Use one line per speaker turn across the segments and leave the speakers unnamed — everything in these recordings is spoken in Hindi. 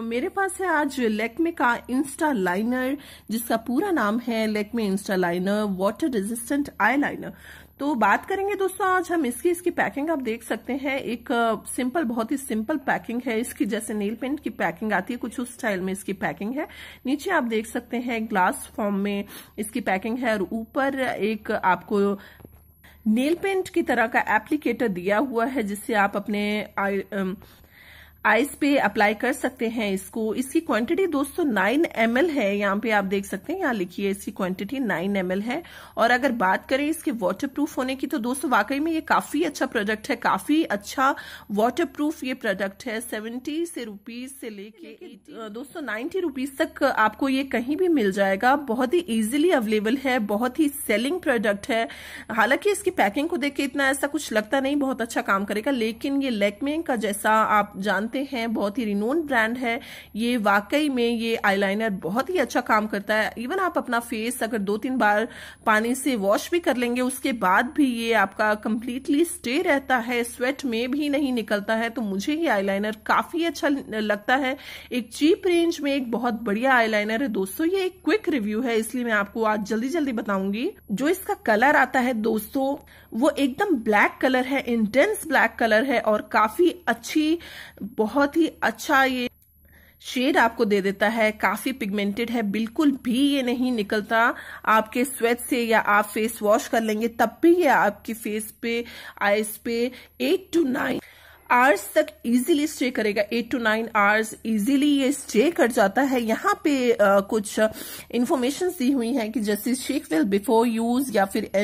मेरे पास है आज लैक्मे का इंस्टा लाइनर, जिसका पूरा नाम है Lakme insta liner water resistant eyeliner. तो बात करेंगे दोस्तों आज हम इसकी पैकिंग आप देख सकते हैं। एक सिंपल, बहुत ही सिंपल पैकिंग है इसकी, जैसे नेल पेंट की पैकिंग आती है कुछ उस स्टाइल में इसकी पैकिंग है। नीचे आप देख सकते हैं ग्लास फॉर्म में इसकी पैकिंग है और ऊपर एक आपको नेल पेंट की तरह का एप्लीकेटर दिया हुआ है, जिससे आप अपने आईज पे अप्लाई कर सकते हैं इसको। इसकी क्वांटिटी दोस्तों 9 ml है, यहाँ पे आप देख सकते हैं, यहाँ लिखिए इसकी क्वांटिटी 9 ml है। और अगर बात करें इसके वाटरप्रूफ होने की तो दोस्तों वाकई में ये काफी अच्छा प्रोडक्ट है, काफी अच्छा वाटरप्रूफ ये प्रोडक्ट है। 70 रुपीज से लेके दोस्तों 90 रुपीज तक आपको ये कहीं भी मिल जाएगा। बहुत ही इजिली अवेलेबल है, बहुत ही सेलिंग प्रोडक्ट है। हालांकि इसकी पैकिंग को देख के इतना ऐसा कुछ लगता नहीं बहुत अच्छा काम करेगा, लेकिन ये लैक्मे का जैसा आप जानते हैं बहुत ही रिनोन ब्रांड है ये। वाकई में ये आईलाइनर बहुत ही अच्छा काम करता है। इवन आप अपना फेस अगर 2-3 बार पानी से वॉश भी कर लेंगे उसके बाद भी ये आपका कंप्लीटली स्टे रहता है, स्वेट में भी नहीं निकलता है। तो मुझे ये आईलाइनर काफी अच्छा लगता है। एक चीप रेंज में एक बहुत बढ़िया आईलाइनर है दोस्तों। ये एक क्विक रिव्यू है, इसलिए मैं आपको आज जल्दी जल्दी बताऊंगी। जो इसका कलर आता है दोस्तों वो एकदम ब्लैक कलर है, इंटेंस ब्लैक कलर है और काफी अच्छी, बहुत ही अच्छा ये शेड आपको दे देता है। काफी पिगमेंटेड है, बिल्कुल भी ये नहीं निकलता आपके स्वेट से, या आप फेस वॉश कर लेंगे तब भी ये आपके फेस पे, आईज पे 8 to 9 आवर्स तक इजीली स्टे करेगा। 8 to 9 आवर्स इजीली ये स्टे कर जाता है। यहाँ पे कुछ इंफॉर्मेशन दी हुई है कि जैसे शेक वेल बिफोर यूज या फिर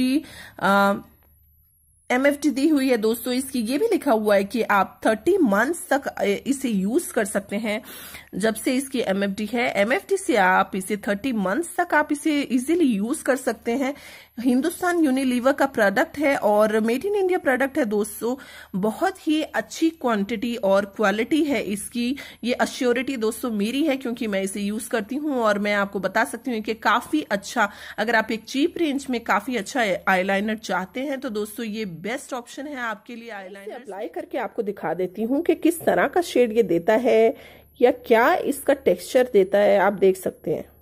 MFT दी हुई है दोस्तों इसकी। ये भी लिखा हुआ है कि आप 30 मंथ्स तक इसे यूज कर सकते हैं। जब से इसकी MFT है, MFT से आप इसे 30 मंथ्स तक आप इसे इजीली यूज कर सकते हैं। हिंदुस्तान यूनिलीवर का प्रोडक्ट है और मेड इन इंडिया प्रोडक्ट है दोस्तों। बहुत ही अच्छी क्वांटिटी और क्वालिटी है इसकी। ये अश्योरिटी दोस्तों मेरी है क्योंकि मैं इसे यूज करती हूँ और मैं आपको बता सकती हूँ कि काफी अच्छा, अगर आप एक चीप रेंज में काफी अच्छा आईलाइनर चाहते हैं तो दोस्तों ये बेस्ट ऑप्शन है आपके लिए। आईलाइनर अप्लाई करके आपको दिखा देती हूँ कि किस तरह का शेड ये देता है या क्या इसका टेक्सचर देता है, आप देख सकते हैं।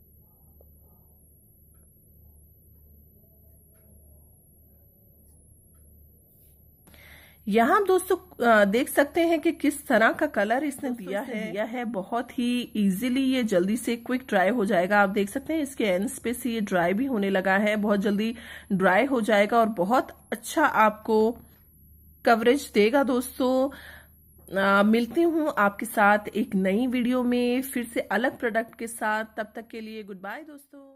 यहाँ दोस्तों देख सकते हैं कि किस तरह का कलर इसने दिया है। बहुत ही इजीली ये जल्दी से क्विक ड्राई हो जाएगा। आप देख सकते हैं इसके एंड्स पे से ये ड्राई भी होने लगा है, बहुत जल्दी ड्राई हो जाएगा और बहुत अच्छा आपको कवरेज देगा दोस्तों। मिलती हूँ आपके साथ एक नई वीडियो में फिर से अलग प्रोडक्ट के साथ। तब तक के लिए गुड बाय दोस्तों।